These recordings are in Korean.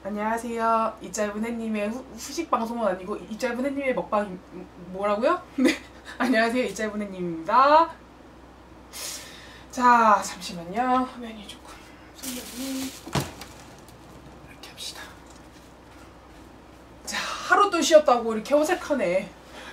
안녕하세요. 이 짧은 해님의 후식 방송은 아니고 이 짧은 해님의 먹방 뭐라고요? 네. 안녕하세요. 이 짧은 해님입니다. 자, 잠시만요. 화면이 조금 손님이 이렇게 합시다. 자, 하루도 쉬었다고 이렇게 어색하네.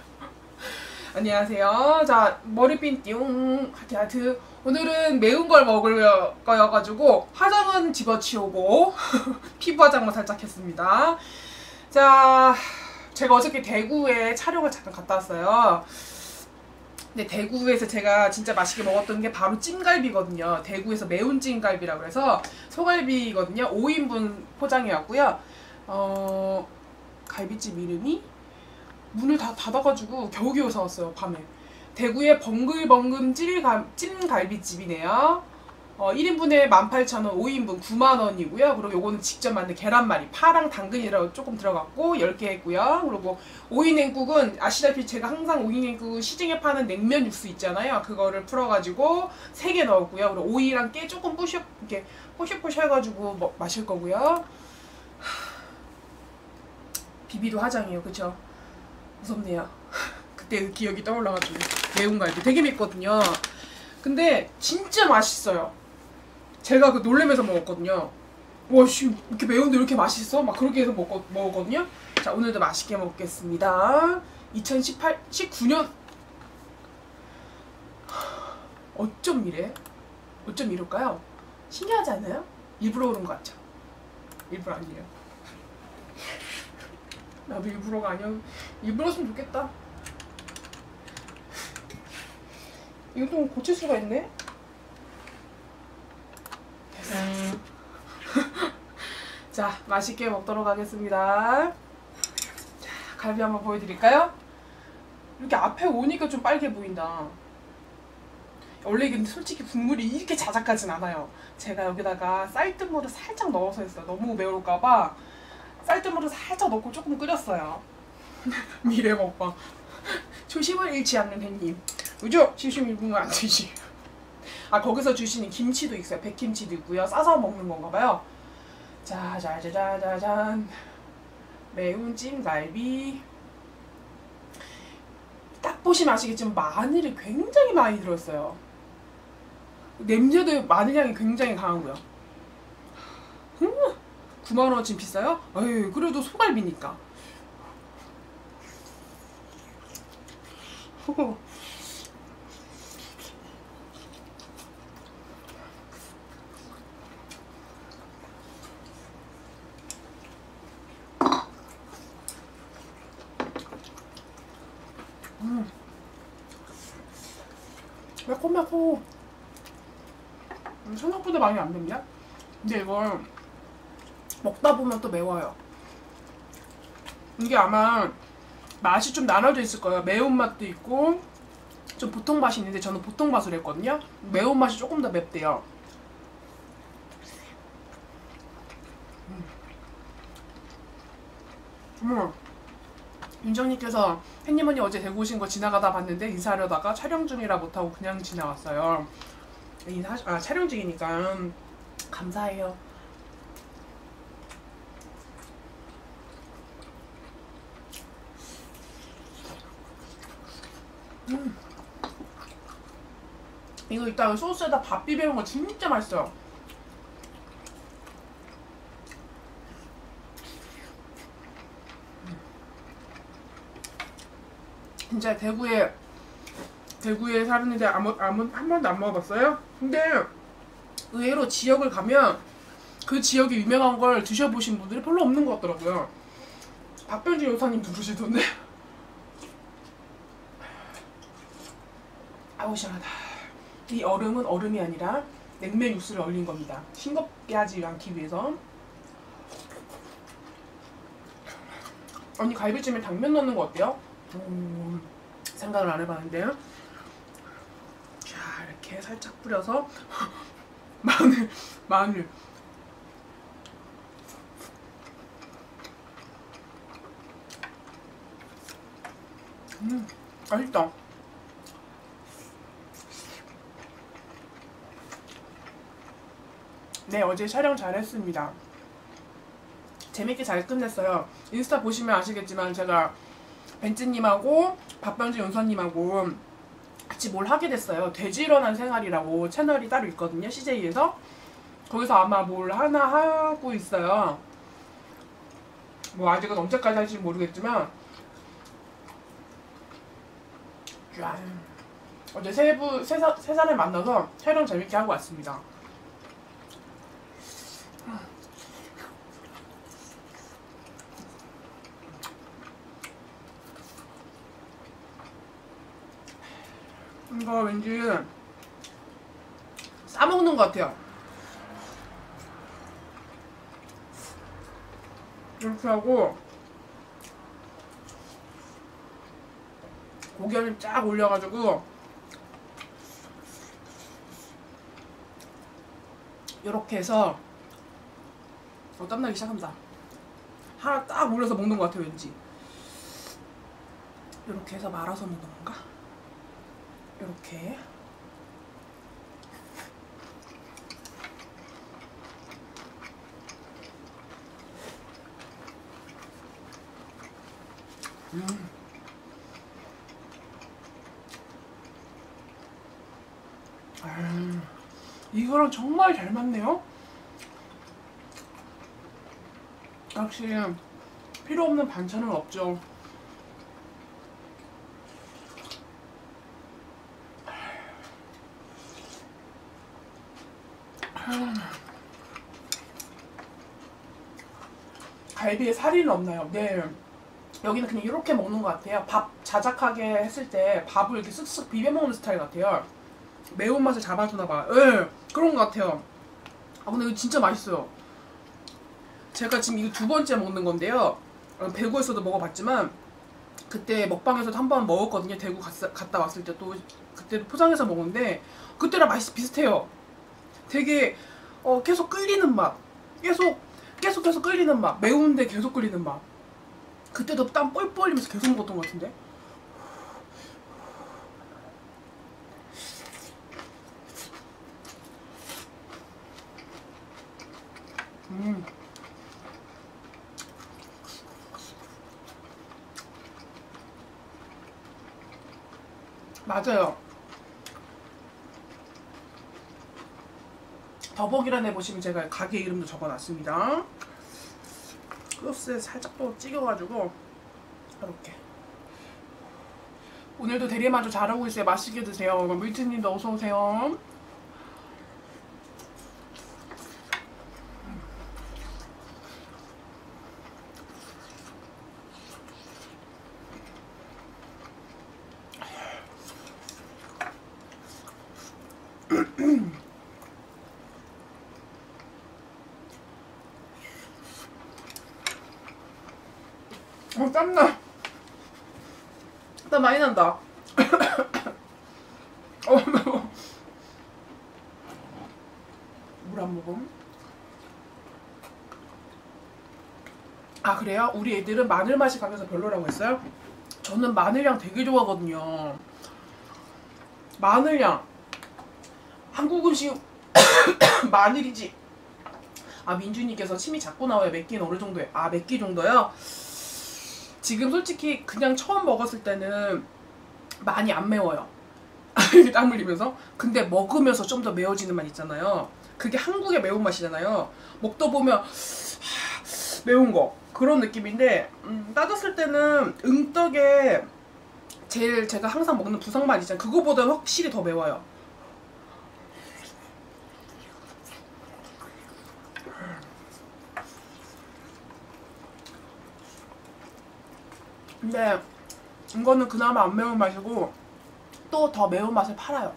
안녕하세요. 자, 머리핀 띠용 하트. 오늘은 매운 걸 먹을 거여가지고 화장은 집어치우고 피부 화장만 살짝 했습니다. 자, 제가 어저께 대구에 촬영을 잠깐 갔다 왔어요. 근데 대구에서 제가 진짜 맛있게 먹었던 게 바로 찜갈비거든요. 대구에서 매운 찜갈비라고 해서 소갈비거든요. 5인분 포장이었고요. 갈비집 이름이 문을 다 닫아가지고 겨우겨우 사왔어요. 밤에. 대구의 벙글벙글 찜갈비집이네요. 1인분에 18,000원, 5인분 90,000원이고요. 그리고 요거는 직접 만든 계란말이, 파랑 당근이라고 조금 들어갔고 10개 했고요. 그리고 오이냉국은 아시다시피 제가 항상 오이냉국 시중에 파는 냉면 육수 있잖아요. 그거를 풀어가지고 3개 넣었고요. 그리고 오이랑 깨 조금 이렇게 포셔포셔 해가지고 마실 거고요. 비비도 화장이에요. 그쵸? 무섭네요. 그때 그 기억이 떠올라가지고. 매운 갈비 되게 맵거든요. 근데 진짜 맛있어요. 제가 그 놀래면서 먹었거든요. 와, 씨, 이렇게 매운데 이렇게 맛있어? 막 그렇게 해서 먹었거든요. 자, 오늘도 맛있게 먹겠습니다. 19년 어쩜 이래? 어쩜 이럴까요? 신기하지 않아요? 일부러 그런 거 같죠? 일부러 아니에요. 나도 일부러가 아니야. 일부러였으면 좋겠다. 이거 좀 고칠 수가 있네? 자, 맛있게 먹도록 하겠습니다. 자, 갈비 한번 보여드릴까요? 이렇게 앞에 오니까 좀 빨개 보인다. 원래 근데 솔직히 국물이 이렇게 자작하진 않아요. 제가 여기다가 쌀뜨물을 살짝 넣어서 했어요. 너무 매울까봐 쌀뜨물을 살짝 넣고 조금 끓였어요. 미래 먹방. 초심을 잃지 않는 햇님. 그죠? 초심 잃으면 안 되지. 아, 거기서 주시는 김치도 있어요. 백김치도 있고요. 싸서 먹는 건가 봐요. 자, 짜자자자잔. 매운 찜갈비. 딱 보시면 아시겠지만 마늘이 굉장히 많이 들었어요. 냄새도 마늘 향이 굉장히 강하고요. 90,000원쯤 비싸요? 에이, 그래도 소갈비니까. 매콤매콤. 생각보다 많이 안 맵냐? 근데 이걸 먹다 보면 또 매워요. 이게 아마 맛이 좀 나눠져 있을 거예요. 매운맛도 있고 좀 보통 맛이 있는데 저는 보통 맛으로 했거든요. 매운맛이 조금 더 맵대요. 윤정님께서 햇님 언니 어제 대구 오신 거 지나가다 봤는데 인사하려다가 촬영 중이라 못하고 그냥 지나왔어요. 촬영 중이니까 감사해요. 이거 이따가 소스에다 밥 비벼는 거 진짜 맛있어요. 진짜 대구에 사는데 한 번도 안 먹어봤어요? 근데 의외로 지역을 가면 그 지역에 유명한 걸 드셔보신 분들이 별로 없는 것 같더라고요. 박병준 여사님 부르시던데. 아우 시원하다. 이 얼음은 얼음이 아니라 냉면 육수를 얼린 겁니다. 싱겁게 하지 않기 위해서. 언니 갈비찜에 당면 넣는 거 어때요? 생각을 안 해봤는데요. 자, 이렇게 살짝 뿌려서 마늘 맛있다. 네, 어제 촬영 잘했습니다. 재밌게 잘 끝냈어요. 인스타 보시면 아시겠지만 제가 벤츠님하고 박병진 윤서님하고 같이 뭘 하게 됐어요. 돼지 일어난 생활이라고 채널이 따로 있거든요. CJ에서. 거기서 아마 뭘 하나 하고 있어요. 뭐 아직은 언제까지 할지 모르겠지만 어제 세 사람을 만나서 촬영 재밌게 하고 왔습니다. 이거 왠지 싸먹는 것 같아요. 이렇게 하고 고기를 쫙 올려가지고 이렇게 해서 땀나기 시작합니다. 하나 딱 올려서 먹는 것 같아요. 왠지 이렇게 해서 말아서 먹는 건가? 이렇게 이거랑 정말 잘 맞네요. 역시 필요 없는 반찬은 없죠. 갈비에 살이 없나요? 네. 여기는 그냥 이렇게 먹는 것 같아요. 밥 자작하게 했을 때 밥을 이렇게 쓱쓱 비벼 먹는 스타일 같아요. 매운맛을 잡아주나봐요. 네, 그런 것 같아요. 아 근데 이거 진짜 맛있어요. 제가 지금 이거 2번째 먹는 건데요. 대구에서도 먹어봤지만 그때 먹방에서도 한 번 먹었거든요. 대구 갔다 왔을 때 또 그때도 포장해서 먹었는데 그때랑 맛이 비슷해요. 되게 계속 끓이는 맛. 계속 끓이는 맛. 매운데 계속 끓이는 맛. 그때도 땀 뻘뻘 흘리면서 계속 먹었던 것 같은데. 맞아요. 더벅이라는 애 보시면 제가 가게 이름도 적어놨습니다. 소스에 살짝 또 찍어가지고 이렇게. 오늘도 대리만족 잘하고 있어요. 맛있게 드세요. 물트님도 어서오세요. 땀나. 땀 많이 난다. 매워. 물 안 먹음. 아 그래요? 우리 애들은 마늘 맛이 강해서 별로라고 했어요? 저는 마늘향 되게 좋아하거든요. 마늘향. 한국 음식 마늘이지. 아 민준이께서 침이 자꾸 나와요. 맵기는 어느 정도예요? 아 맵기 정도요? 지금 솔직히 그냥 처음 먹었을 때는 많이 안 매워요. 땀 흘리면서. 근데 먹으면서 좀 더 매워지는 맛 있잖아요. 그게 한국의 매운맛이잖아요. 먹다 보면 매운 거 그런 느낌인데 따졌을 때는 응떡에 제일 제가 항상 먹는 부상맛 있잖아요. 그거보다 확실히 더 매워요. 근데 이거는 그나마 안 매운 맛이고 또 더 매운 맛을 팔아요.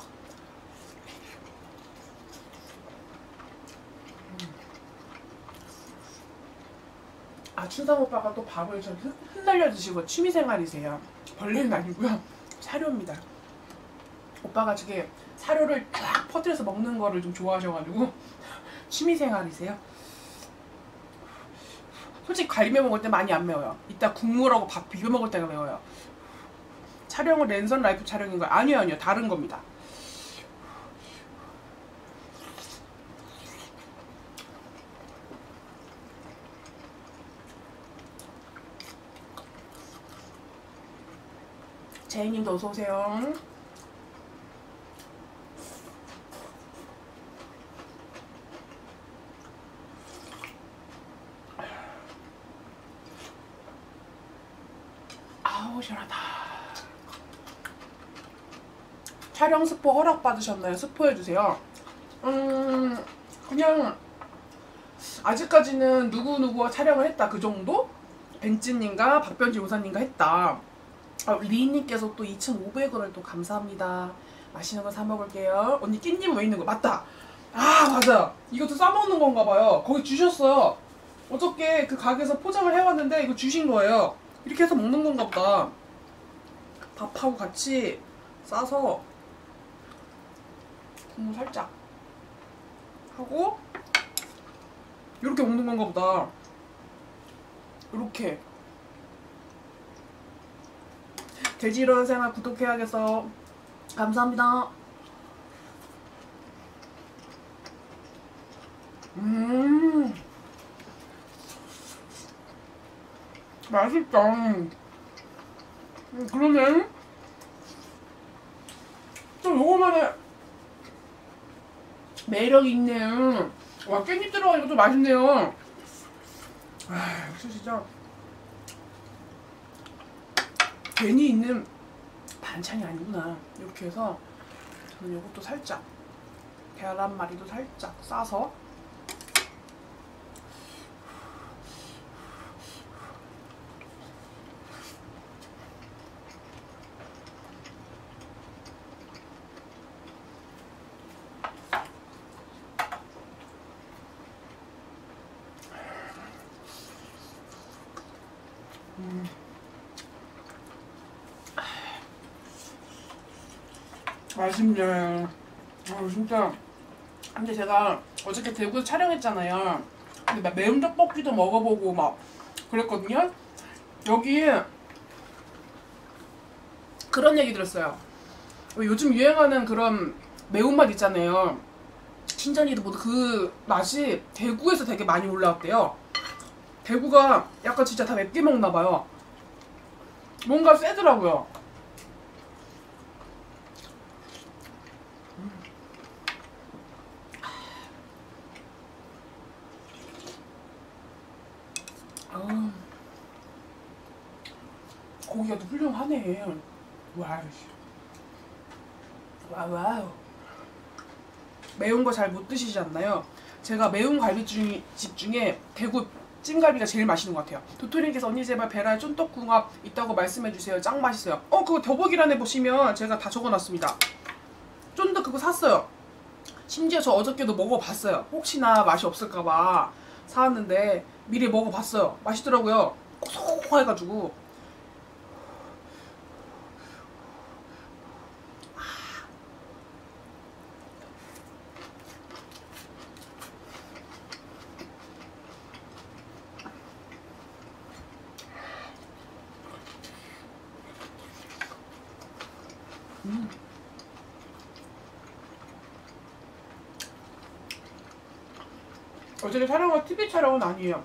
아 춘상 오빠가 또 밥을 좀 흩날려 드시고 취미생활이세요. 벌레는 아니고요. 사료입니다. 오빠가 저게 사료를 쫙 퍼뜨려서 먹는 거를 좀 좋아하셔가지고 취미생활이세요. 솔직히 갈비 먹을 때 많이 안 매워요. 이따 국물하고 밥 비벼 먹을 때가 매워요. 촬영은 랜선 라이프 촬영인 거예요? 아니요 다른 겁니다. 제이님도 어서오세요. 아우 시원하다. 촬영 스포 허락 받으셨나요? 스포해주세요. 그냥 아직까지는 누구누구와 촬영을 했다 그 정도? 벤츠님과 박변지 요사님과 했다. 리님께서 또 2,500원을 또 감사합니다. 맛있는 거 사 먹을게요. 언니 깻잎 왜 있는 거? 맞다. 아 맞아. 이것도 싸먹는 건가 봐요. 거기 주셨어요. 어저께 그 가게에서 포장을 해왔는데 이거 주신 거예요. 이렇게 해서 먹는 건가 보다. 밥하고 같이 싸서 국물 살짝 하고 이렇게 먹는 건가 보다. 이렇게. 돼지로운 생활 구독해야겠어. 감사합니다. 맛있다. 그러네. 좀 요거만의 매력이 있네. 와, 깻잎 들어가니까 좀 맛있네요. 아, 역시 진짜 괜히 있는 반찬이 아니구나. 이렇게 해서 저는 이것도 살짝 계란말이도 살짝 싸서 맛있네. 진짜. 근데 제가 어저께 대구에서 촬영했잖아요. 근데 막 매운 떡볶이도 먹어보고 막 그랬거든요. 여기 그런 얘기 들었어요. 요즘 유행하는 그런 매운맛 있잖아요. 신전이도 모두 그 맛이 대구에서 되게 많이 올라왔대요. 대구가 약간 진짜 다 맵게 먹나봐요. 뭔가 세더라고요. 고기가 또 훌륭하네. 와우. 매운 거 잘 못 드시지 않나요? 제가 매운 갈비집 중에 대구 찜갈비가 제일 맛있는 것 같아요. 도토리님께서 언니 제발 베라에 쫀떡궁합 있다고 말씀해주세요. 짱 맛있어요. 그거 더보기란에 보시면 제가 다 적어놨습니다. 쫀득 그거 샀어요. 심지어 저 어저께도 먹어봤어요. 혹시나 맛이 없을까봐 사왔는데 미리 먹어봤어요. 맛있더라고요. 고소해가지고. 어제 촬영은 TV 촬영은 아니에요.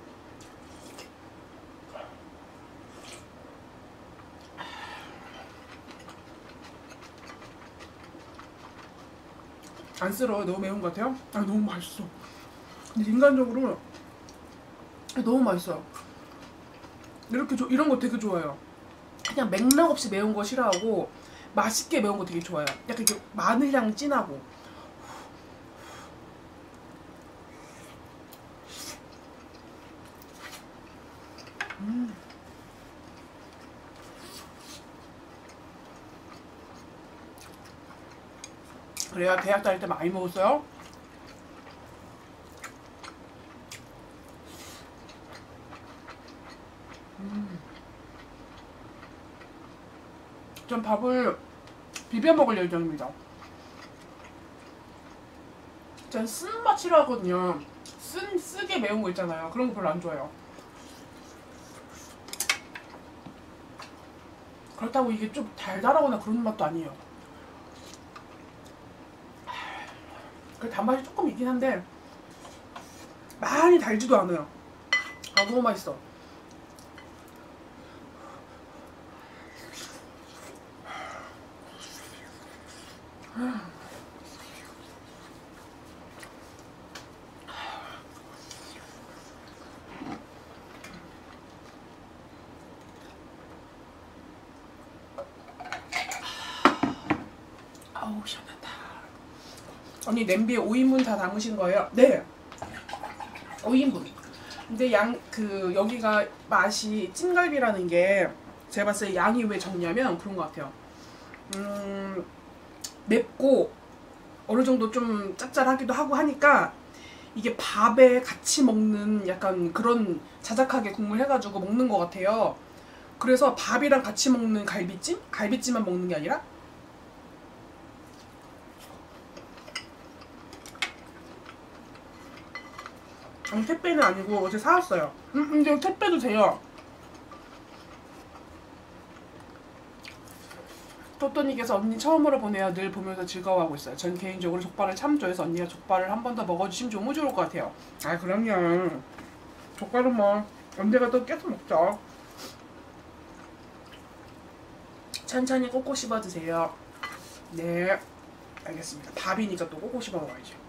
안쓰러워요. 너무 매운 것 같아요? 너무 맛있어. 근데 인간적으로 너무 맛있어요. 이렇게 이런 거 되게 좋아해요. 그냥 맥락 없이 매운 거 싫어하고 맛있게 매운 거 되게 좋아해요. 약간 이렇게 마늘향 진하고. 그래야 대학 다닐 때 많이 먹었어요. 전 밥을 비벼 먹을 예정입니다. 전 쓴맛 싫어하거든요. 쓰게 매운 거 있잖아요. 그런 거 별로 안 좋아해요. 그렇다고 이게 좀 달달하거나 그런 맛도 아니에요. 그 단맛이 조금 있긴 한데 많이 달지도 않아요. 너무 맛있어. 아우 시원하다. 언니 냄비에 5인분 다 담으신 거예요? 네. 5인분. 근데 여기가 맛이 찜갈비라는 게 제가 봤을 때 양이 왜 적냐면 그런 것 같아요. 맵고 어느 정도 좀 짭짤하기도 하고 하니까 이게 밥에 같이 먹는 약간 그런 자작하게 국물 해가지고 먹는 것 같아요. 그래서 밥이랑 같이 먹는 갈비찜? 갈비찜만 먹는 게 아니라 택배는 아니고 어제 사왔어요. 근데 택배도 돼요. 토토니께서 언니 처음으로 보내요. 늘 보면서 즐거워하고 있어요. 전 개인적으로 족발을 참 좋아해서 언니가 족발을 한 번 더 먹어주시면 너무 좋을 것 같아요. 아 그럼요. 족발은 뭐 언제가 또 계속 먹죠. 천천히 꼭꼭 씹어 드세요. 네 알겠습니다. 밥이니까 또 꼭꼭 씹어 먹어야죠.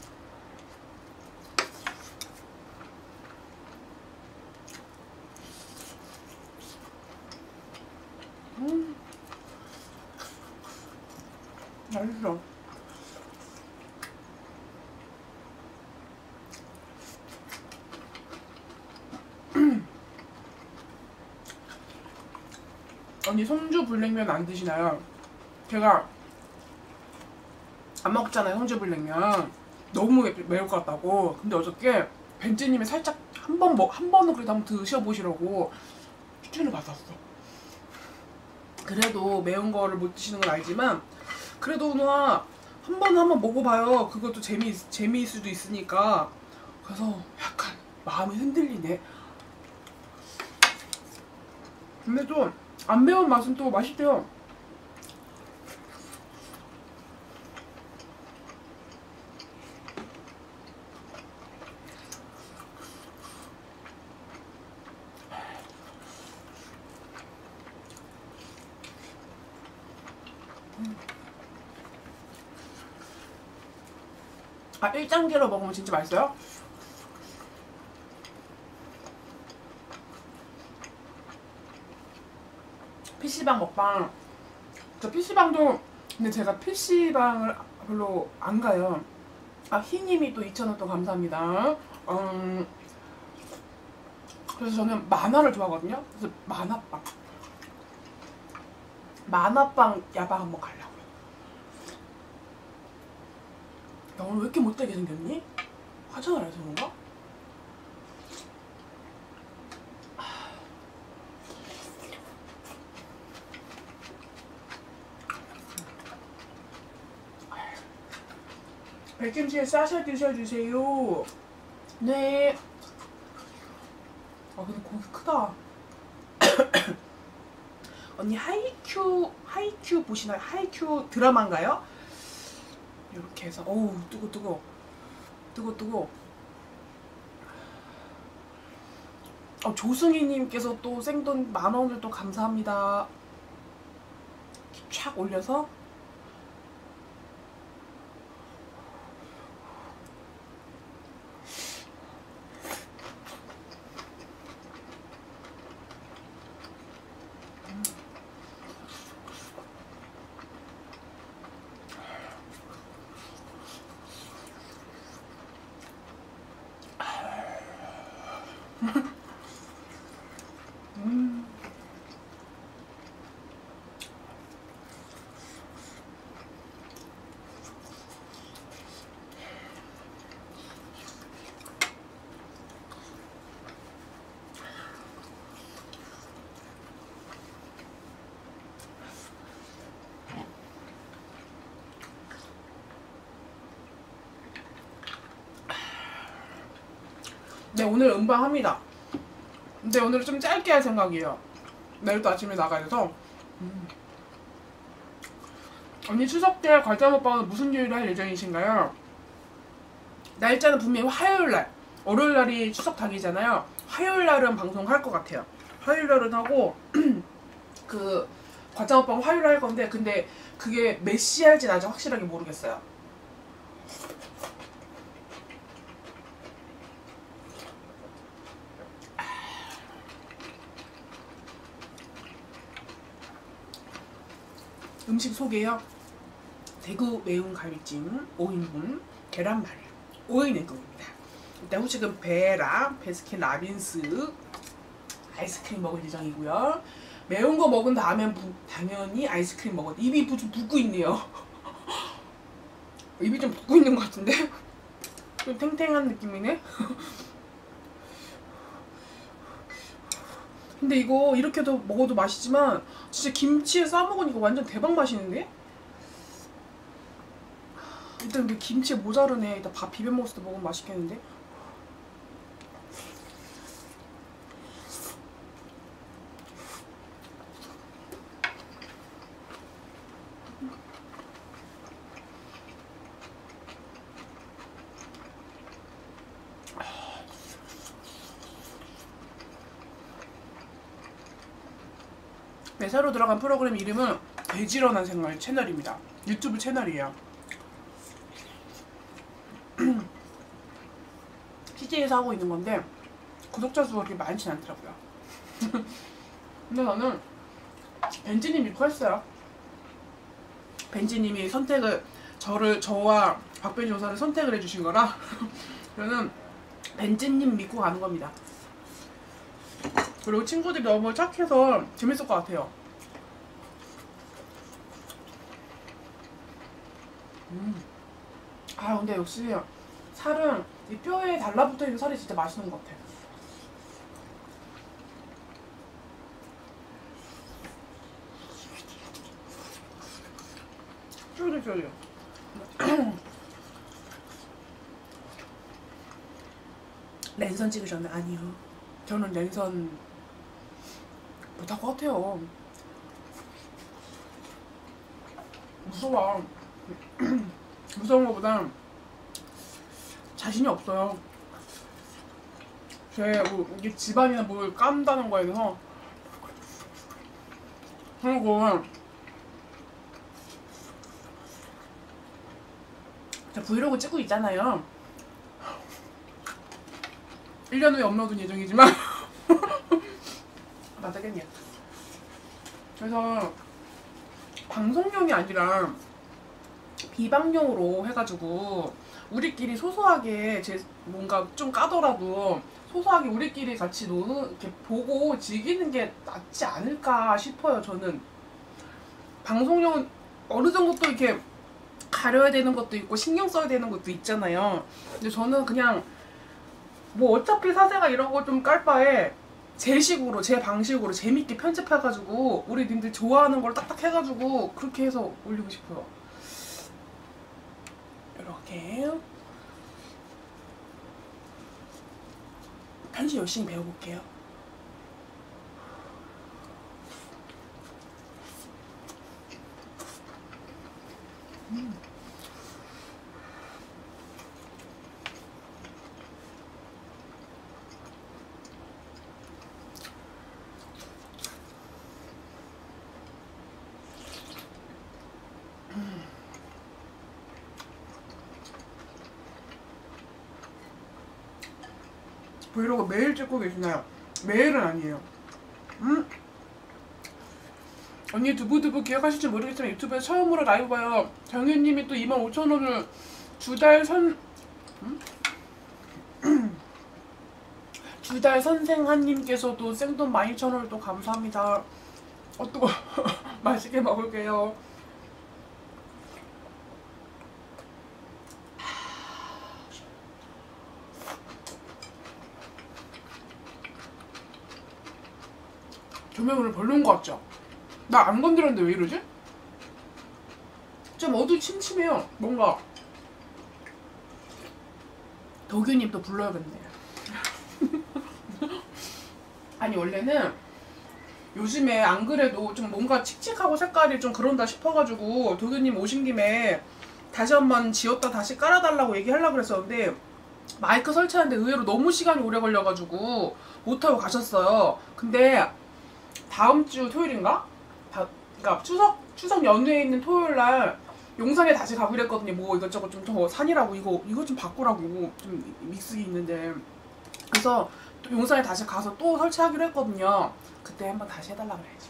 맛있어. 언니 송주 불냉면 안 드시나요? 제가 안 먹잖아요. 송주 불냉면 너무 매울 것 같다고. 근데 어저께 벤츠님이 살짝 한 번은 그래도 한번 드셔보시라고 추천을 받았어. 그래도 매운 거를 못 드시는 건 알지만 그래도 누나 한번 먹어봐요. 그것도 재미일 수도 있으니까. 그래서 약간 마음이 흔들리네. 근데 또 안 매운 맛은 또 맛있대요. 아 1단계로 먹으면 진짜 맛있어요? PC방 먹방. 저 PC방도 근데 제가 PC방을 별로 안 가요. 아 희님이 또 2,000원 또 감사합니다. 그래서 저는 만화를 좋아하거든요. 그래서 만화방 야방 한번 가려고요. 야 오늘 왜 이렇게 못되게 생겼니? 화장을 해서 그런가? 백김치에 싸셔 드셔주세요. 네. 아 근데 고기 크다. 언니 하이큐 보시나요? 하이큐 드라마인가요? 이렇게 해서 어우 뜨거. 조승희님께서 또 생돈 10,000원을 또 감사합니다. 촥 올려서 네 오늘 음방합니다. 근데 오늘 좀 짧게 할 생각이에요. 내일 또 아침에 나가야 돼서. 언니 추석 때 과자 먹방은 무슨 요일에 할 예정이신가요? 날짜는 분명히 화요일날. 월요일날이 추석 닭이잖아요. 화요일날은 방송할 것 같아요. 화요일날은 하고 그 과자먹방 화요일에 할 건데 근데 그게 몇 시에 할지는 아직 확실하게 모르겠어요. 음식 소개요. 대구 매운 갈비찜 5인분 계란말이 5인 냉국입니다. 일단 후식은 베라 베스킨 라빈스 아이스크림 먹을 예정이고요. 매운 거 먹은 다음엔 당연히 아이스크림 먹어. 입이 좀 붓고 있네요. 입이 좀 붓고 있는 것 같은데? 좀 탱탱한 느낌이네? 근데 이거 이렇게도 먹어도 맛있지만 진짜 김치에 싸먹으니까 완전 대박 맛있는데? 일단 근데 김치에 모자르네. 이따 밥 비벼 먹었을 때 먹으면 맛있겠는데? 네, 새로 들어간 프로그램 이름은 돼지런한 생활 채널입니다. 유튜브 채널이에요. CJ에서 하고 있는 건데 구독자 수가 그렇게 많진 않더라고요. 근데 저는 벤지님 믿고 했어요. 벤지님이 선택을 저와 박벤지 조사를 선택을 해주신 거라 저는 벤지님 믿고 가는 겁니다. 그리고 친구들이 너무 착해서 재밌을 것 같아요. 아 근데 역시 살은 이 뼈에 달라붙어있는 살이 진짜 맛있는 것 같아. 쫄깃쫄깃. 랜선 찍으셨나요? 아니요. 저는 랜선 못할 것 같아요. 무서워. 무서운 것보다 자신이 없어요. 뭐 이게 집안이나 뭘 깐다는 거에 대해서. 그리고 제가 브이로그 찍고 있잖아요. 1년 후에 업로드 예정이지만 맞겠냐. 그래서 방송용이 아니라 비방용으로 해가지고 우리끼리 소소하게 뭔가 좀 까더라도 소소하게 우리끼리 같이 노는 이렇게 보고 즐기는 게 낫지 않을까 싶어요. 저는 방송용은 어느 정도 또 이렇게 가려야 되는 것도 있고 신경 써야 되는 것도 있잖아요. 근데 저는 그냥 뭐 어차피 사세가 이런 거 좀 깔 바에 제 식으로 제 방식으로 재밌게 편집해가지고 우리 님들 좋아하는 걸 딱딱 해가지고 그렇게 해서 올리고 싶어요. 이렇게 편집 열심히 배워볼게요. 브이로그 매일 찍고 계시나요? 매일은 아니에요. 언니 두부두부 기억하실지 모르겠지만 유튜브에 처음으로 라이브 봐요. 정현님이 또 25,000원을 주달 선생한님께서도 생돈 12,000원을 또 감사합니다. 뜨거. 맛있게 먹을게요. 조명 오늘 별로인 것 같죠? 나 안 건드렸는데 왜 이러지? 좀 어두침침해요. 뭔가 도규님 또 불러야겠네. 아니 원래는 요즘에 안 그래도 좀 뭔가 칙칙하고 색깔이 좀 그런다 싶어가지고 도규님 오신 김에 다시 한번 지웠다 다시 깔아달라고 얘기하려고 그랬었는데 마이크 설치하는데 의외로 너무 시간이 오래 걸려가지고 못하고 가셨어요. 근데 다음 주 토요일인가? 그러니까 추석 연휴에 있는 토요일 날 용산에 다시 가기로 했거든요. 뭐 이것저것 좀 더 산이라고 이거 좀 바꾸라고 좀 믹스기 있는데, 그래서 또 용산에 다시 가서 또 설치하기로 했거든요. 그때 한번 다시 해달라 그래야지.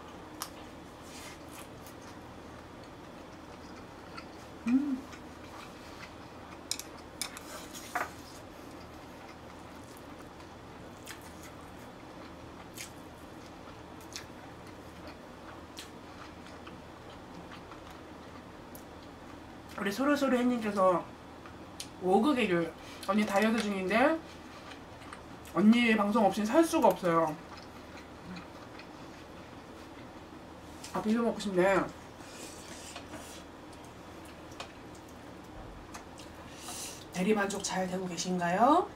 우리 소르소르 햇님께서 워그게를 언니 다이어트 중인데 언니 방송 없이는 살 수가 없어요. 아, 비벼 먹고 싶네. 대리만족 잘 되고 계신가요?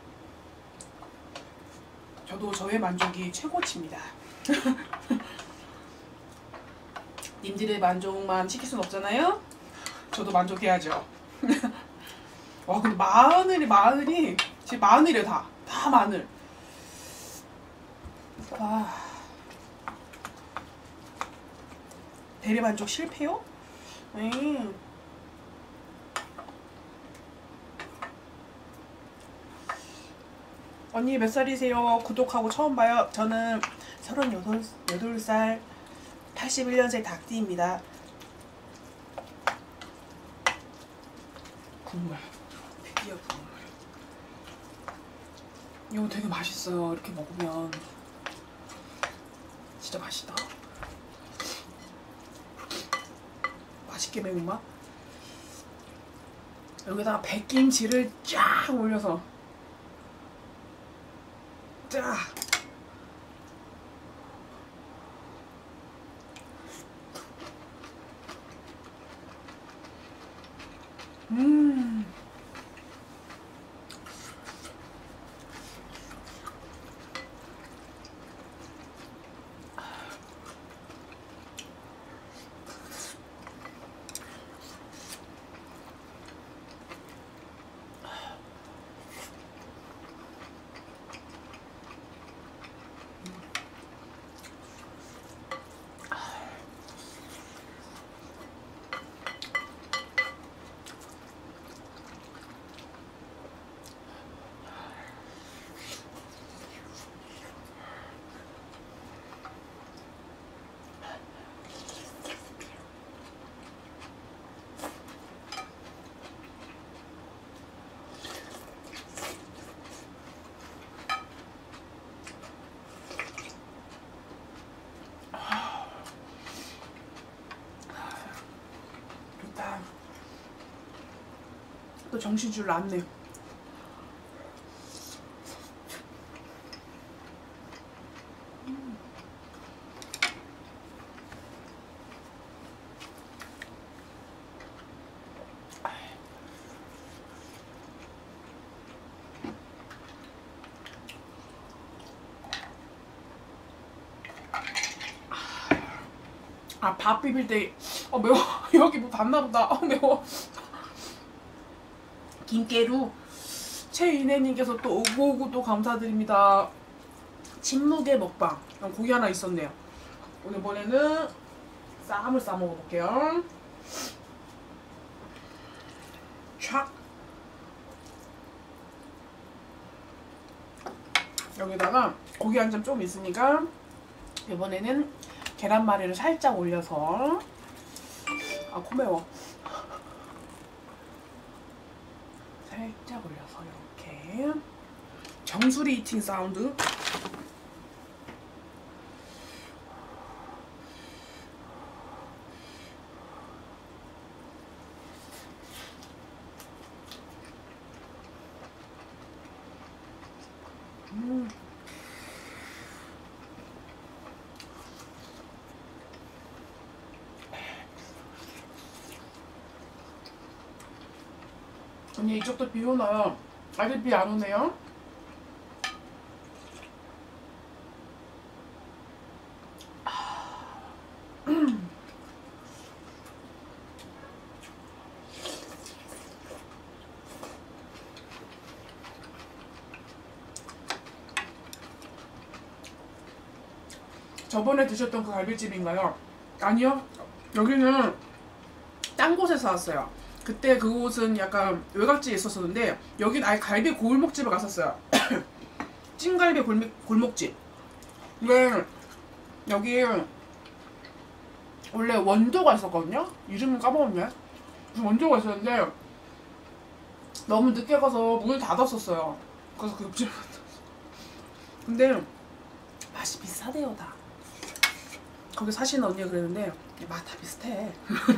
저도 저의 만족이 최고치입니다. 님들의 만족만 시킬 순 없잖아요? 저도 만족해야죠. 와, 근데 마늘이 지금 마늘이에요. 다 마늘. 와, 대리만족 실패요? 언니 몇 살이세요? 구독하고 처음 봐요. 저는 38살 81년생 닭띠입니다. 국물, 드디어 국물. 이거 되게 맛있어요. 이렇게 먹으면 진짜 맛있다. 맛있게 매운맛. 여기다가 백김치를 쫙 올려서 쫙. 또 정신줄 났네. 아, 밥 비빌 때 매워. 여기 뭐 봤나 보다. 매워. 김깨루 최인혜님께서 또 오구오구 또 감사드립니다. 침묵의 먹방. 고기 하나 있었네요. 오늘 이번에는 쌈을 싸 먹어볼게요. 촥. 여기다가 고기 한 점 좀 있으니까 이번에는 계란말이를 살짝 올려서, 아, 코 매워. 살짝 올려서 이렇게 정수리 이팅 사운드. 언니 이쪽도 비 오나요? 아직 비 안 오네요. 저번에 드셨던 그 갈비집인가요? 아니요. 여기는 딴 곳에서 왔어요. 그때 그곳은 약간 외곽지에 있었었는데 여긴 아예 갈비 골목집을 갔었어요. 찐갈비 골목집. 근데 여기 원래 원조가 있었거든요. 이름은 까먹었네. 원조가 있었는데 너무 늦게 가서 문을 닫았었어요. 그래서 그 옆집을 갔었어. 근데 맛이 비싸대요 다. 거기 사시는 언니가 그랬는데 맛 다 비슷해.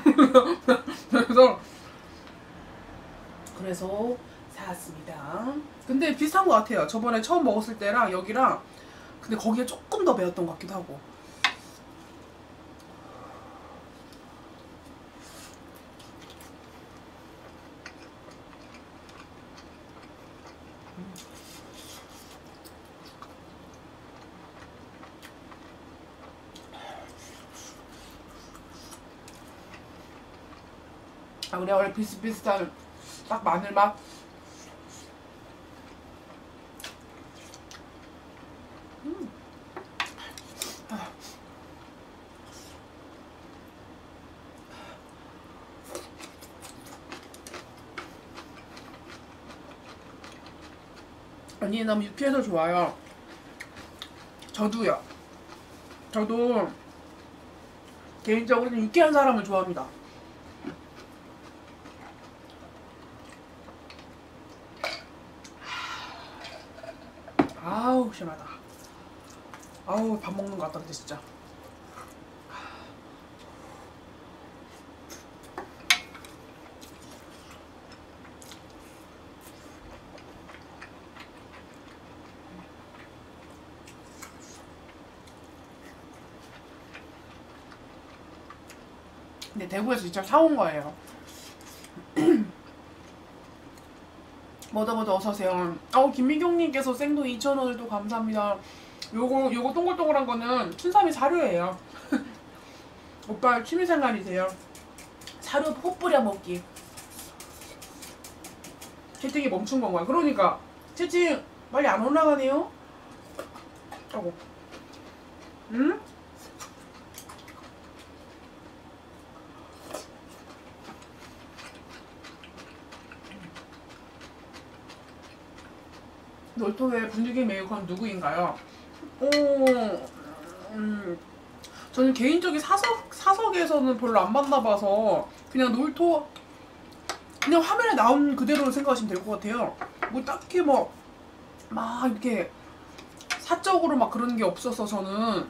그래서 사왔습니다. 근데 비슷한 것 같아요. 저번에 처음 먹었을 때랑 여기랑. 근데 거기가 조금 더 매웠던 것 같기도 하고. 아, 우리 원래 비슷비슷한 딱 마늘 맛. 언니 너무 유쾌해서 좋아요. 저도요. 저도 개인적으로는 유쾌한 사람을 좋아합니다. 아우 시원하다. 아우 밥 먹는 것 같다 근데 진짜. 근데 대구에서 진짜 사온 거예요. 뭐더 어서오세요. 김미경님께서 생도 2,000원을 또 감사합니다. 요거 동글동글한 거는 춘삼이 사료예요. 오빠 취미생활이세요. 사료 pot 뿌려 먹기. 채팅이 멈춘 건가요? 그러니까 채팅 빨리 안 올라가네요. 아고. 응? 놀토의 분위기 메이커는 누구인가요? 저는 개인적인 사석에서는 별로 안 만나봐서 그냥 놀토 그냥 화면에 나온 그대로 생각하시면 될 것 같아요. 뭐 딱히 뭐 막 이렇게 사적으로 막 그런 게 없어서 저는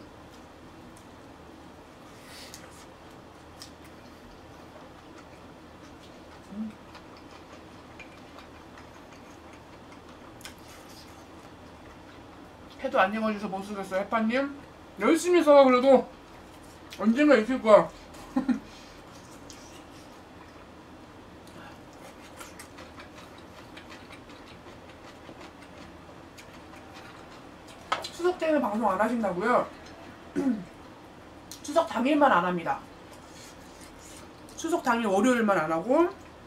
해도 안 읽어줘서 못 쓰겠어요. 해파님 열심히 써. 그래도 언젠가 읽힐 거야. 추석 때는 방송 안 하신다고요? 추석 당일만 안 합니다. 추석 당일 월요일만 안 하고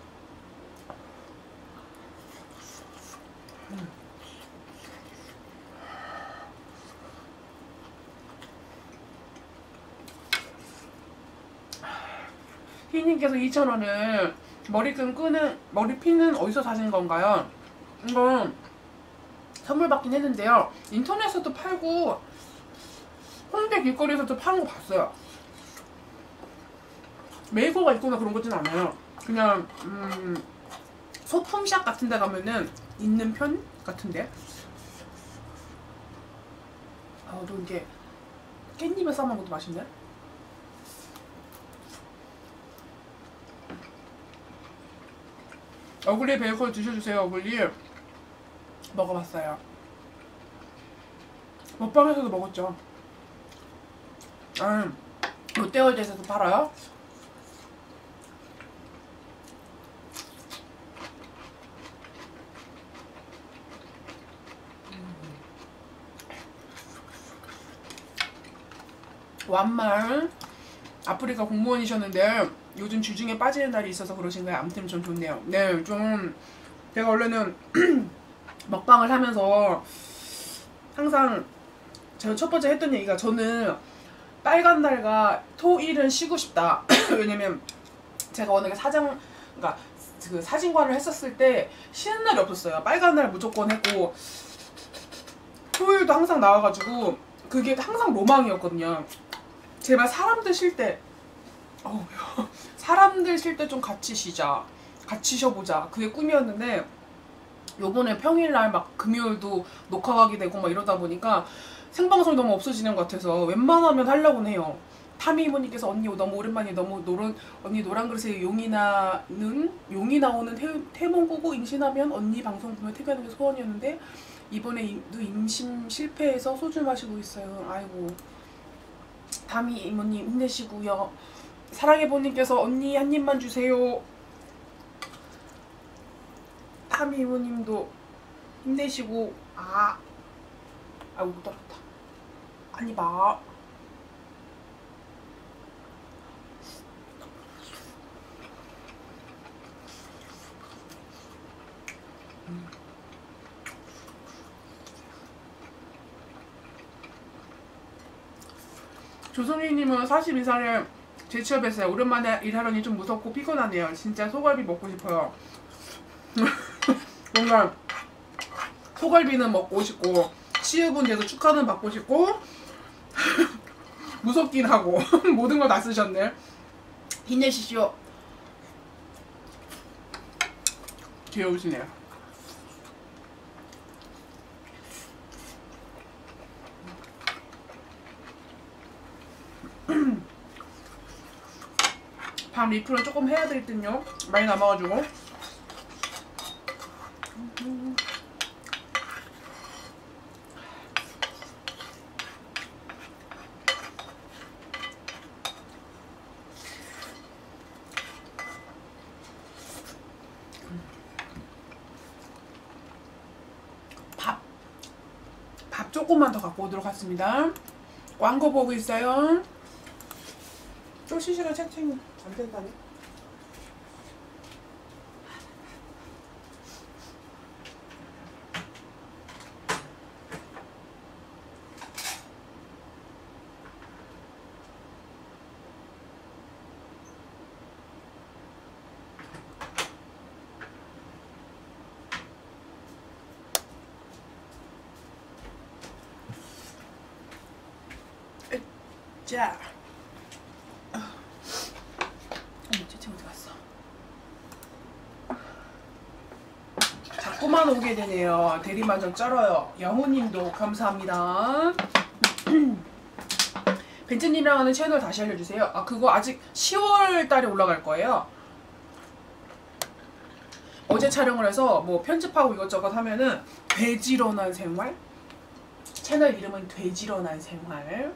희님께서 2,000원을 머리핀은 어디서 사신 건가요? 이건 선물 받긴 했는데요. 인터넷에서도 팔고 홍대 길거리에서도 파는 거 봤어요. 메이커가 있거나 그런 거진 않아요. 그냥 소품샵 같은 데 가면은 있는 편 같은데. 또 이게 깻잎에 싸먹은 것도 맛있네. 어글리 베이컨 드셔주세요. 어글리 먹어봤어요. 먹방에서도 먹었죠. 롯데월드에서도 팔아요. 완말 아프리카 공무원이셨는데 요즘 주중에 빠지는 날이 있어서 그러신 거예요. 아무튼 좀 좋네요. 네, 좀 제가 원래는 먹방을 하면서 항상 제가 첫 번째 했던 얘기가 저는 빨간 날과 토일은 쉬고 싶다. 왜냐면 제가 워낙에 그러니까 그 사진관을 했었을 때 쉬는 날이 없었어요. 빨간 날 무조건 했고 토요일도 항상 나와가지고 그게 항상 로망이었거든요. 제발 사람들 쉴 때 사람들 쉴 때 좀 같이 쉬자, 같이 쉬어보자, 그게 꿈이었는데 요번에 평일날 막 금요일도 녹화 가게 되고 막 이러다 보니까 생방송이 너무 없어지는 것 같아서 웬만하면 하려고는 해요. 타미 이모님께서 언니 너무 오랜만에 언니 노란 그릇에 용이 나오는 태몽보고 임신하면 언니 방송 보면 퇴근하는 게 소원이었는데 이번에도 임신 실패해서 소주 마시고 있어요. 아이고 타미 이모님 힘내시고요. 사랑해보님께서 언니 한 입만 주세요. 타미 이모님도 힘내시고 아이고 못 떨었다. 한 입 조성희님은 42살에 재취업했어요. 오랜만에 일하려니 좀 무섭고 피곤하네요. 진짜 소갈비 먹고 싶어요. 뭔가 소갈비는 먹고 싶고 취업은 돼서 축하는 받고 싶고 무섭긴 하고 모든 걸 다 쓰셨네. 힘내시죠. 귀여우시네요. 밤 리플은 조금 해야 될 듯요. 많이 남아가지고. 밥 조금만 더 갖고 오도록 하겠습니다. 광고 보고 있어요. 또 실시간 채팅 안 된다네. 자, 채팅 어디 갔어? 자꾸만 오게 되네요. 대리만족 쩔어요. 영호님도 감사합니다. 벤츠님이랑 하는 채널 다시 알려주세요. 그거 아직 10월 달에 올라갈 거예요. 어제 촬영을 해서 뭐 편집하고 이것저것 하면은 돼지런한 생활? 채널 이름은 돼지런한 생활.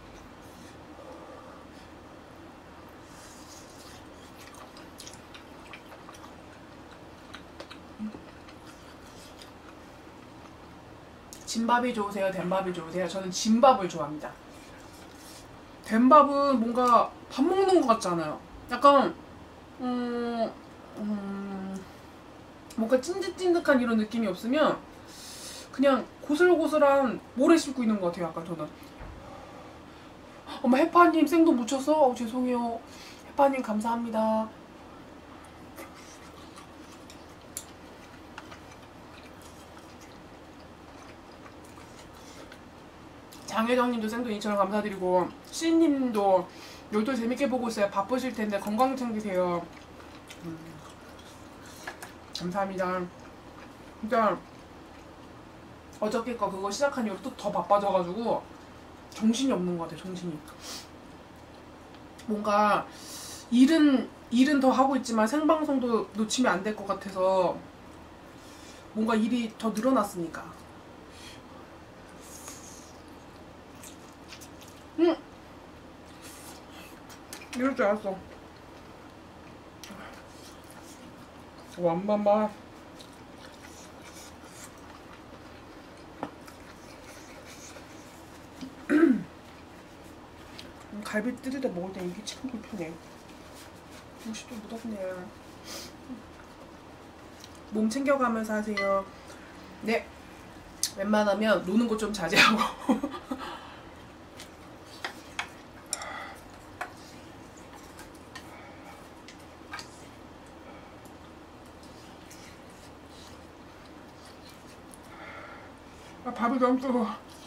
진밥이 좋으세요? 된밥이 좋으세요? 저는 진밥을 좋아합니다. 된밥은 뭔가 밥 먹는 것 같잖아요. 약간 뭔가 찐득찐득한 이런 느낌이 없으면 그냥 고슬고슬한 모래 씹고 있는 것 같아요. 약간 저는. 엄마 해파님 생돈 묻혔어? 죄송해요. 해파님 감사합니다. 장혜정님도 생돈 2,000원 감사드리고 씨님도 열도 재밌게 보고 있어요. 바쁘실 텐데 건강 챙기세요. 감사합니다. 진짜 어저께 거 그거 시작한 이후로 또 더 바빠져가지고 정신이 없는 것 같아요. 정신이. 뭔가 일은 더 하고 있지만 생방송도 놓치면 안 될 것 같아서 뭔가 일이 더 늘어났으니까. 이럴 줄 알았어. 완반반. 갈비 뜯을 때 먹을 때 이게 참 불편해. 옷이 또 묻었네. 몸 챙겨가면서 하세요. 네. 웬만하면 노는 거 좀 자제하고 밥이 너무 뜨거워.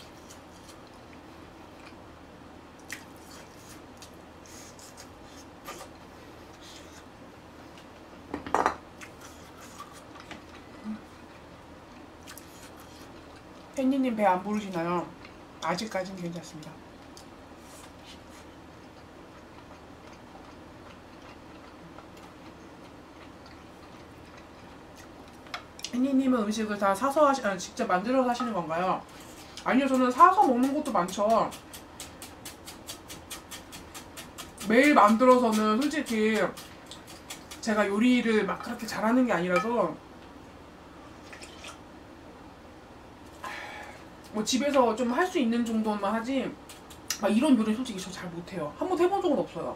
팬니님 배 안 부르시나요? 아직까진 괜찮습니다. 팬니님은 음식을 다 사서 직접 만들어서 하시는 건가요? 아니요, 저는 사서 먹는 것도 많죠. 매일 만들어서는 솔직히 제가 요리를 막 그렇게 잘하는 게 아니라서 뭐 집에서 좀 할 수 있는 정도만 하지 막 이런 요리 솔직히 저 잘 못해요. 한 번도 해본 적은 없어요.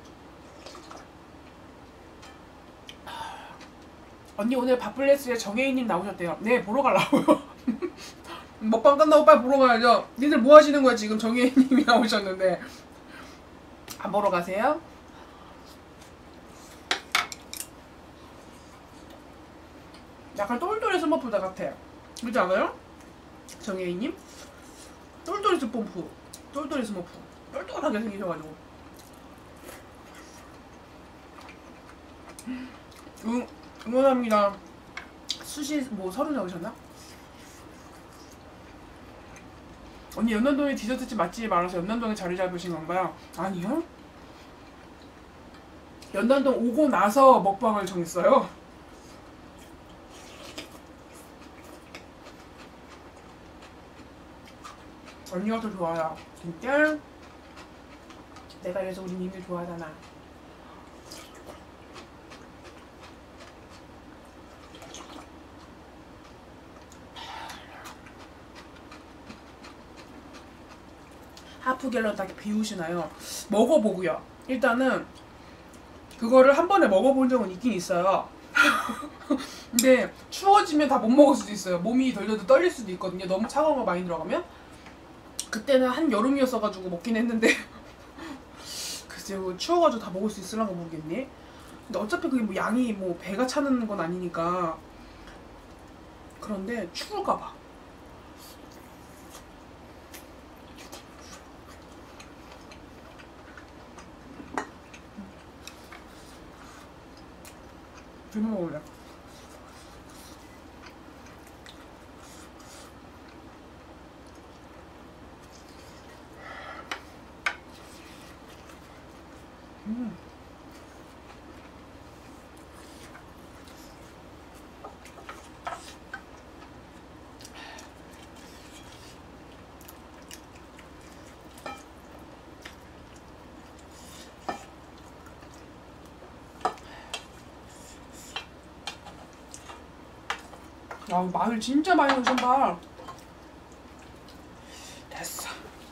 언니 오늘 밥플레스에 정혜인님 나오셨대요. 네, 보러 가려고요. 먹방 끝나고 빨리 보러 가야죠. 니들 뭐 하시는 거야 지금? 정혜인님이 나오셨는데 안 보러 가세요? 약간 똘똘이 스머프 같아. 그렇지 않아요? 정혜인님? 똘똘이 스머프. 똘똘이 스머프. 똘똘하게 생기셔가지고. 응원합니다. 수시 뭐 30 나오셨나? 언니 연남동에 디저트집 맛집이 많아서 연남동에 자리 잡으신 건가요? 아니요. 연남동 오고 나서 먹방을 정했어요. 언니가 더 좋아요. 진짜? 내가 이래서 우리 님들 좋아하잖아. 하프갤런 딱 비우시나요? 먹어보고요. 일단은 그거를 한 번에 먹어본 적은 있긴 있어요. 근데 추워지면 다 못 먹을 수도 있어요. 몸이 덜덜 떨릴 수도 있거든요. 너무 차가운 거 많이 들어가면. 그때는 한여름이었어가지고 먹긴 했는데 글쎄 뭐 추워가지고 다 먹을 수 있을란가 모르겠네. 근데 어차피 그게 뭐 양이 뭐 배가 차는 건 아니니까. 그런데 추울까봐. 좀 먹을래. 아, 마늘 진짜 많이 넣으신다. 됐어.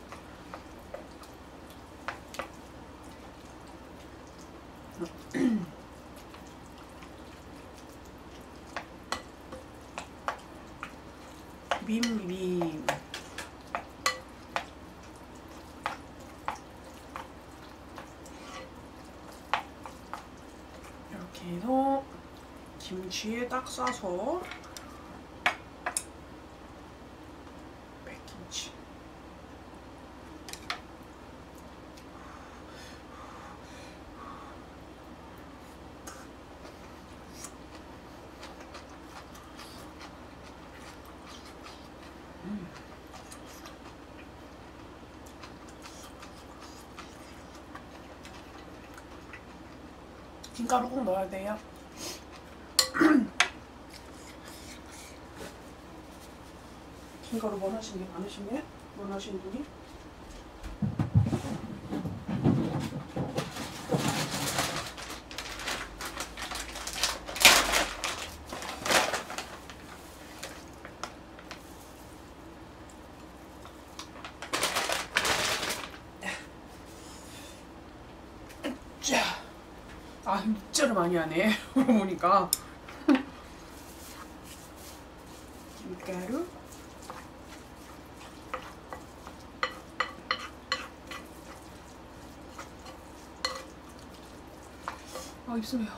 비빔. 이렇게 해서 김치에 딱 싸서 백김치. 김가루 꼭 넣어야 돼요. 김가루 원하시는 게 많으시네? 원하시는 분이? 자, 아 진짜로 많이 하네. 보니까 김가루. 아 입술이야.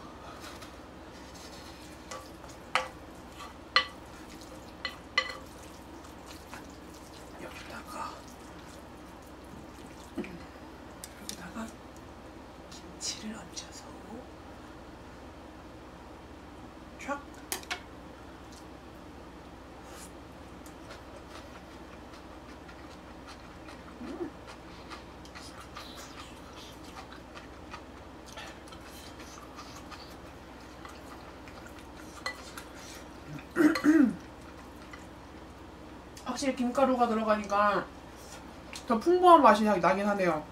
확실히 김가루가 들어가니까 더 풍부한 맛이 나긴 하네요.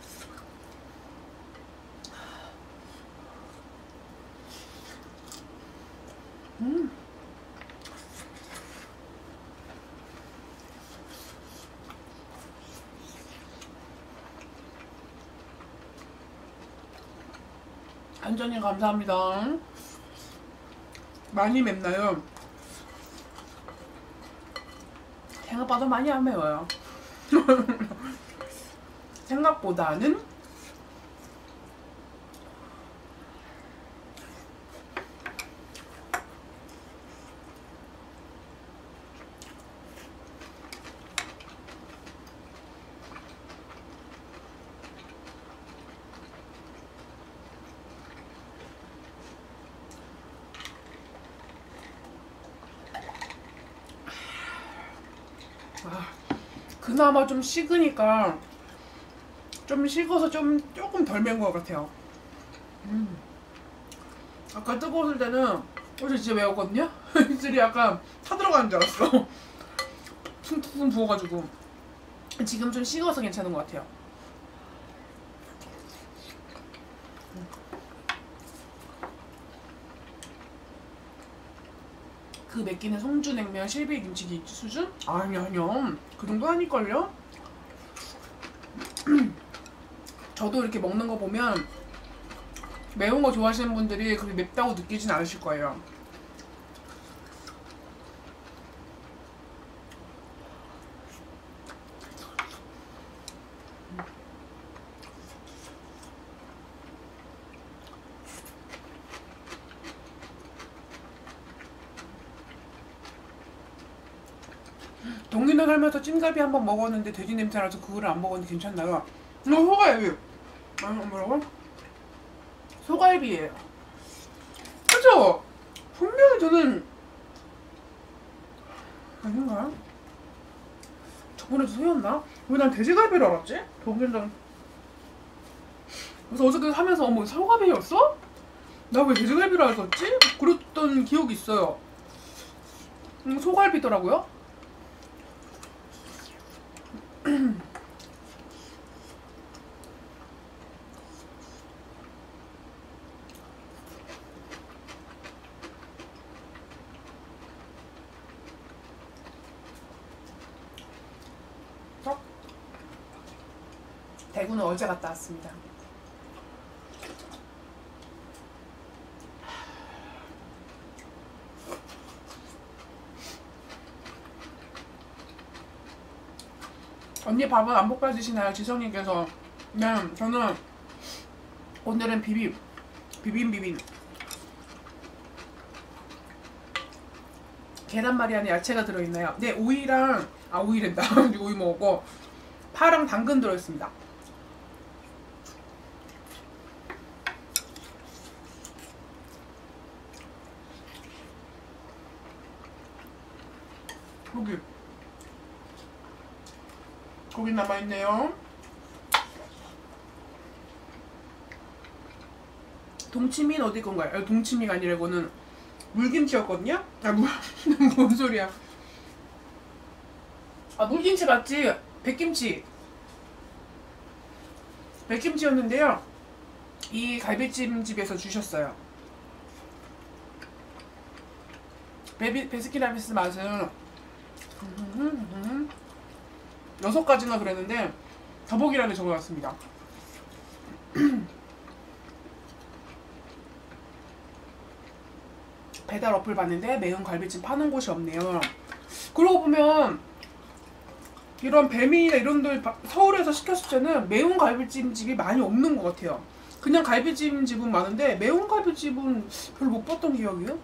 안전히 감사합니다. 많이 맵나요? 생각보다 많이 안 매워요. 생각보다는 그나마 좀 식으니까 좀 식어서 조금 덜 매운 것 같아요. 아까 뜨거웠을 때는 어제 진짜 매웠거든요? 입술이 약간 타들어가는 줄 알았어. 퉁퉁 부어가지고. 지금 좀 식어서 괜찮은 것 같아요. 그 맵기는 송주냉면 실비김치 수준? 아니요. 그 정도 아닐걸요? 저도 이렇게 먹는 거 보면 매운 거 좋아하시는 분들이 그렇게 맵다고 느끼진 않으실 거예요. 동민호 살면서 찜갈비 한번 먹었는데 돼지 냄새 나서 그거를 안 먹었는데 괜찮나요? 소갈비. 뭐라고? 소갈비예요. 그죠? 분명히 저는 아닌가요? 저번에도 소였나? 왜 난 돼지갈비를 알았지? 동민장. 그래서 어저께 하면서 어머 소갈비였어? 나 왜 돼지갈비를 알았지? 그랬던 기억이 있어요. 소갈비더라고요. 대구는 어제 갔다 왔습니다. 언니 밥은 안 볶아주시나요? 지성님께서. 네, 저는 오늘은 비빔. 계란말이 안에 야채가 들어있나요? 네, 오이랑 오이랜다. 오이 먹었고 파랑 당근 들어있습니다. 고기 남아있네요. 동치미는 어디 건가요? 동치미가 아니라 이거는 물김치였거든요? 뭔 소리야. 물김치 맞지? 백김치였는데요. 이 갈비찜 집에서 주셨어요. 베스킨라빈스 맛은 6가지나 그랬는데 더보기란에 적어놨습니다. 배달 어플 봤는데 매운 갈비찜 파는 곳이 없네요. 그러고 보면 이런 배민이나 이런 데 서울에서 시켰을 때는 매운 갈비찜 집이 많이 없는 것 같아요. 그냥 갈비찜 집은 많은데 매운 갈비집은 별로 못 봤던 기억이에요.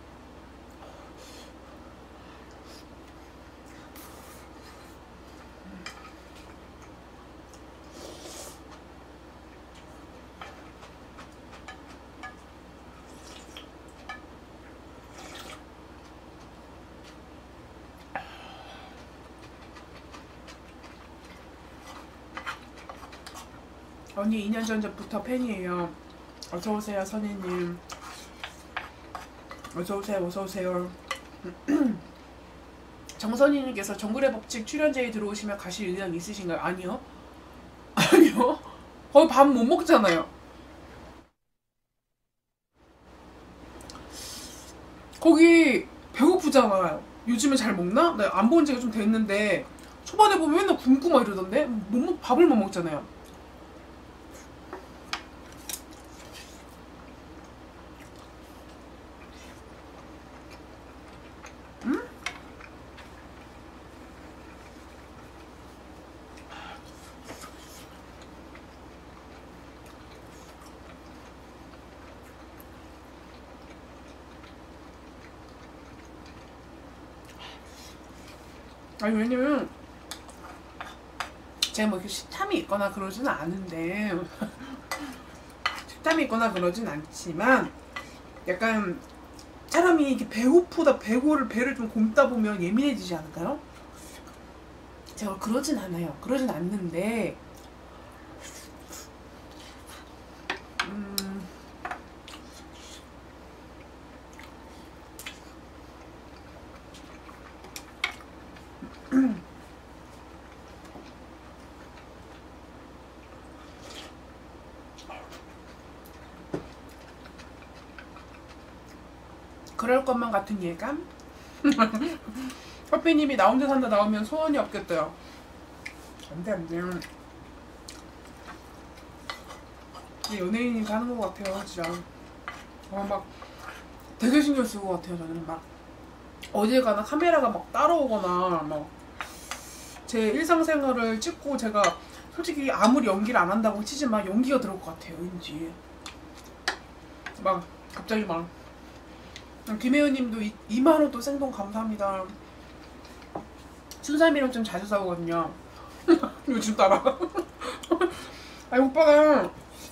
언니 2년 전부터 팬이에요. 어서오세요 선희님. 어서오세요. 정선희님께서 정글의 법칙 출연제에 들어오시면 가실 의향 있으신가요? 아니요. 아니요. 거의 밥 못 먹잖아요. 거기 배고프잖아요. 요즘에 잘 먹나? 나 안 본 지가 좀 됐는데 초반에 보면 맨날 굶고 막 이러던데 밥을 못 먹잖아요. 음? 아니 왜냐면 제가 뭐 이렇게 식탐이 있거나 그러지는 않은데 식탐이 있거나 그러진 않지만 약간 사람이 이렇게 배고프다 배를 좀 굼다 보면 예민해지지 않을까요? 제가 그러진 않아요. 그러진 않는데 그럴 것만 같은 예감? 커피님이 나 혼자 산다 나오면 소원이 없겠대요. 안돼 안돼. 연예인이 사는 것 같아요 진짜. 막 되게 신경 쓸 것 같아요. 저는 막 어딜 가나 카메라가 막 따라오거나 막 제 일상생활을 찍고 제가 솔직히 아무리 연기를 안 한다고 치지만 연기가 들어올 것 같아요. 왠지 막 갑자기 막 김혜연님도 2만원 또 생돈 감사합니다. 순삼이랑 좀 자주 싸우거든요. 요즘 따라. 아니 오빠가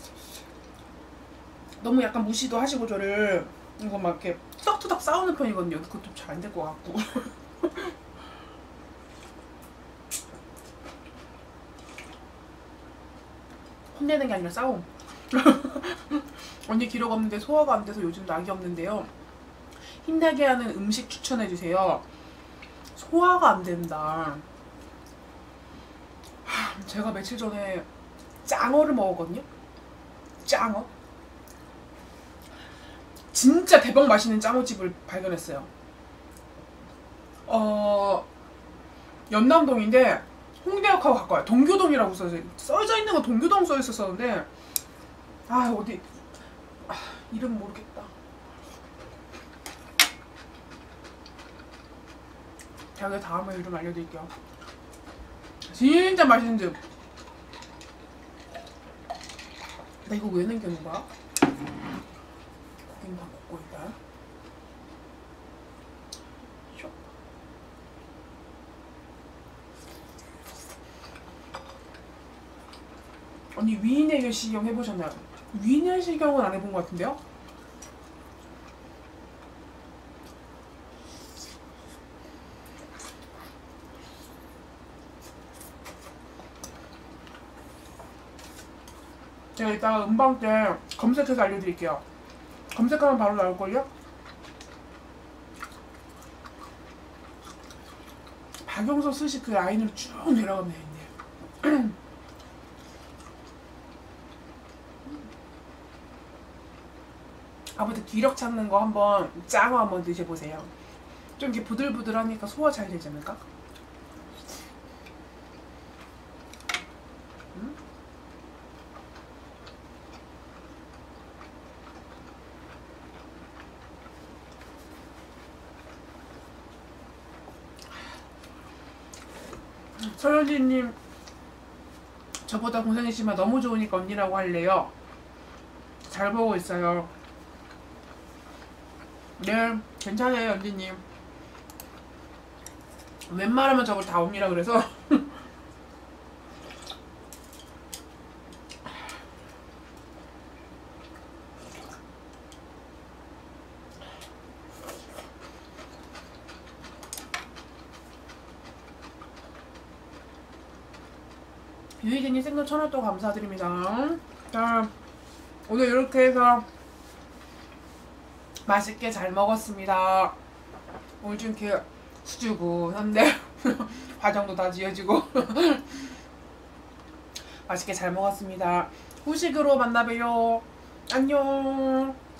너무 약간 무시도 하시고 저를 이거 막 이렇게 투닥투닥 싸우는 편이거든요. 그것도 잘 안 될 것 같고. 혼내는 게 아니라 싸움. 언니 기록 없는데 소화가 안 돼서 요즘 낙이 없는데요. 힘나게 하는 음식 추천해주세요. 소화가 안 된다. 제가 며칠 전에 짱어를 먹었거든요. 짱어. 진짜 대박 맛있는 짱어집을 발견했어요. 연남동인데 홍대역하고 가까워요. 동교동이라고 써져 있는 건 동교동 써 있었었는데 어디 이름 모르겠다. 제가 다음에 이름 알려드릴게요. 진짜 맛있는 집. 나 이거 왜 남겨놓은 거야? 고기는 다 먹고 있다. 언니 위내시경 해보셨나요? 위내시경은 안 해본 것 같은데요? 제가 이따가 음방 때 검색해서 알려드릴게요. 검색하면 바로 나올걸요? 박용서 스시 그 라인으로 쭉 내려가면 있네. 아무튼 기력 찾는 거 한번 짱어 한번 드셔보세요. 좀 이렇게 부들부들하니까 소화 잘 되지 않을까? 서현진님 저보다 고생이지만 너무 좋으니까 언니라고 할래요. 잘 보고 있어요. 네 괜찮아요 언니님. 웬만하면 저걸 다 언니라 그래서. 유희진님 생선 1,000원 또 감사드립니다. 자 오늘 이렇게 해서 맛있게 잘 먹었습니다. 오늘 좀 이렇게 수주고 한데 화장도 다 지어지고 맛있게 잘 먹었습니다. 후식으로 만나봬요. 안녕.